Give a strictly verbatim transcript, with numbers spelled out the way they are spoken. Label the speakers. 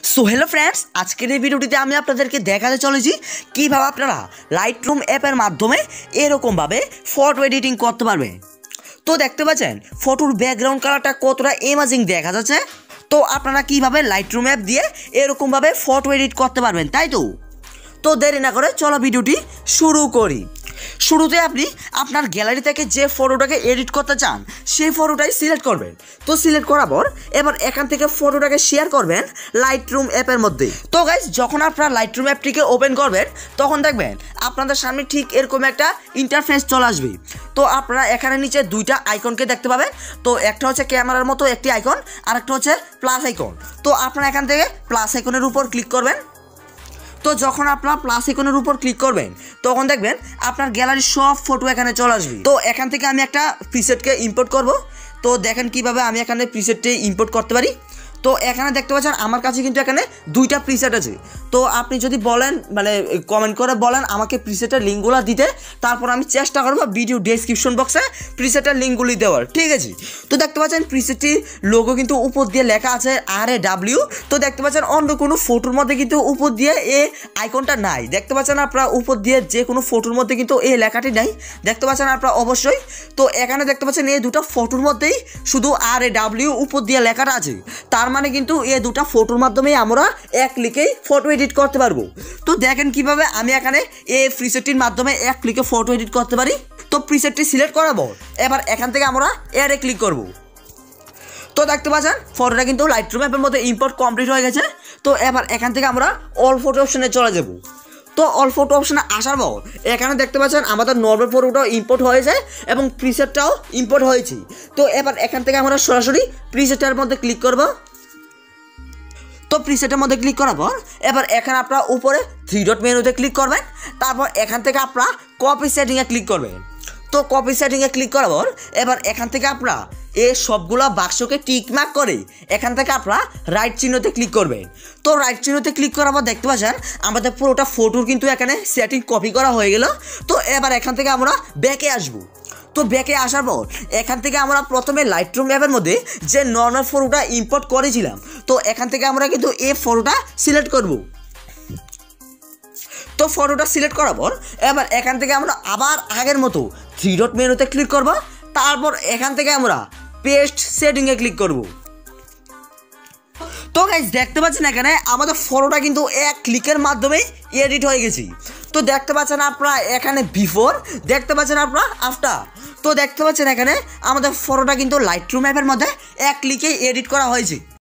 Speaker 1: So hello friends, আজকের এই ভিডিওটিতে আমি আপনাদেরকে দেখাতে চলেছি কীভাবে আপনারা লাইটরুম অ্যাপের মাধ্যমে এরকমভাবে ফটো এডিটিং করতে পারবেন। তো দেখতে পাচ্ছেন ফটোর ব্যাকগ্রাউন্ড কালারটা কতটা এমাজিং দেখা যাচ্ছে। তো আপনারা কীভাবে লাইটরুম অ্যাপ দিয়ে এরকমভাবে ফটো এডিট করতে পারবেন, তাই তো তো দেরি না করে চলো ভিডিওটি শুরু করি। শুরুতে আপনি আপনার গ্যালারি থেকে যে ফটোটাকে এডিট করতে চান সেই ফটোটাই সিলেক্ট করবেন। তো সিলেক্ট করার পর এবার এখান থেকে ফটোটাকে শেয়ার করবেন লাইটরুম অ্যাপের মধ্যে। তো গাইস, যখন আপনারা লাইটরুম অ্যাপটিকে ওপেন করবেন তখন দেখবেন আপনাদের সামনে ঠিক এরকম একটা ইন্টারফেস চলে আসবে। তো আপনারা এখানে নিচে দুইটা আইকনকে দেখতে পাবেন। তো একটা হচ্ছে ক্যামেরার মতো একটি আইকন, আর একটা হচ্ছে প্লাস আইকন। তো আপনারা এখান থেকে প্লাস আইকনের উপর ক্লিক করবেন। তো যখন আপনার প্লাস আইকনের উপর ক্লিক করবেন তখন দেখবেন আপনার গ্যালারির সব ফটো এখানে চলে আসবে। তো এখান থেকে আমি একটা প্রিসেটকে ইম্পোর্ট করব। তো দেখেন কিভাবে আমি এখানে প্রিসেটটি ইম্পোর্ট করতে পারি। তো এখানে দেখতে পাচ্ছেন আমার কাছে কিন্তু এখানে দুইটা প্রিসেট আছে। তো আপনি যদি বলেন, মানে কমেন্ট করে বলেন আমাকে প্রিসেটের লিঙ্কগুলো দিতে, তারপর আমি চেষ্টা করবো ভিডিও ডেসক্রিপশন বক্সে প্রিসেটের লিঙ্কগুলি দেওয়ার, ঠিক আছে। তো দেখতে পাচ্ছেন প্রিসেটটির লোগো কিন্তু উপর দিয়ে লেখা আছে আর এ ডাব্লিউ। তো দেখতে পাচ্ছেন অন্য কোনো ফটোর মধ্যে কিন্তু উপর দিয়ে এ আইকনটা নাই। দেখতে পাচ্ছেন আপনারা উপর দিয়ে যে কোনো ফটোর মধ্যে কিন্তু এই লেখাটি নাই, দেখতে পাচ্ছেন আপনারা অবশ্যই। তো এখানে দেখতে পাচ্ছেন এই দুটো ফটোর মধ্যেই শুধু আর এ ডাব্লিউ উপর দিয়ে লেখাটা আছে। তার মানে কিন্তু এই দুটো ফটোর মাধ্যমে আমরা এক ক্লিকেই ফটো এডিট করতে পারবো। তো দেখেন কিভাবে আমি এখানে এই প্রিসেটটির মাধ্যমে এক ক্লিকে ফটো এডিট করতে পারি। তো প্রিসেটটি সিলেক্ট করাবো, এবার এখান থেকে আমরা এডে ক্লিক করব। তো দেখতে পাচ্ছেন ফটোটা কিন্তু লাইটরুম অ্যাপের মধ্যে ইম্পোর্ট কমপ্লিট হয়ে গেছে। তো এবার এখান থেকে আমরা অল ফটো অপশনে চলে যাব। তো অল ফটো অপশনে আসার পর এখানে দেখতে পাচ্ছেন আমাদের নর্মাল ফটোটাও ইম্পোর্ট হয়েছে এবং প্রিসেটটাও ইম্পোর্ট হয়েছে। তো এবার এখান থেকে আমরা সরাসরি প্রিসেটের মধ্যে ক্লিক করব। তো প্রিসেটের মধ্যে ক্লিক করার পর এবার এখানে আপনারা উপরে থ্রি ডট মেনুতে ক্লিক করবেন। তারপর এখান থেকে আপনারা কপি সেটিংয়ে ক্লিক করবেন। তো কপি সেটিংয়ে ক্লিক করার পর এবার এখান থেকে আপনারা এই সবগুলো বাক্সকে টিক মার্ক করে এখান থেকে আপনারা রাইট চিহ্নতে ক্লিক করবেন। তো রাইট চিহ্নতে ক্লিক করার পর দেখতে পাচ্ছেন আমাদের পুরোটা ফটোর কিন্তু এখানে সেটিং কপি করা হয়ে গেল। তো এবার এখান থেকে আমরা ব্যাকে আসবো। তো ব্যাকে আসার পর এখান থেকে আমরা প্রথমে লাইটরুম অ্যাপের মধ্যে যে নর্মাল ফটোটা ইম্পোর্ট করেছিলাম, তো এখান থেকে আমরা কিন্তু এই ফটোটা সিলেক্ট করব। তো ফটোটা সিলেক্ট করার পর এবার এখান থেকে আমরা আবার আগের মতো থ্রি ডট মেনুতে ক্লিক করব। তারপর এখান থেকে আমরা পেস্ট সেটিংয়ে ক্লিক করব। তো গাইস, দেখতে পাচ্ছেন এখানে আমাদের ফটোটা কিন্তু এক ক্লিকের মাধ্যমে এডিট হয়ে গেছে। তো দেখতে পাচ্ছেন আপনারা এখানে বিফোর, দেখতে পাচ্ছেন আপনারা আফটার। তো দেখতে পাচ্ছেন এখানে আমাদের ফটোটা কিন্তু লাইটরুম অ্যাপের মধ্যে এক ক্লিকে এডিট করা হয়েছে।